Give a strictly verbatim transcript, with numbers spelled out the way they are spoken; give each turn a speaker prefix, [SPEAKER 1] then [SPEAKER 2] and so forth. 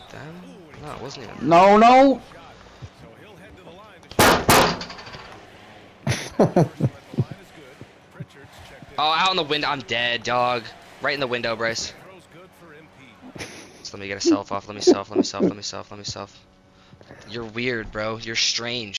[SPEAKER 1] Damn. No, it wasn't even.
[SPEAKER 2] No, no.
[SPEAKER 1] Oh, out in the window. I'm dead, dog. Right in the window, Bryce. So let me get a self off. Let me self. Let me self. Let me self. Let me self. You're weird, bro. You're strange.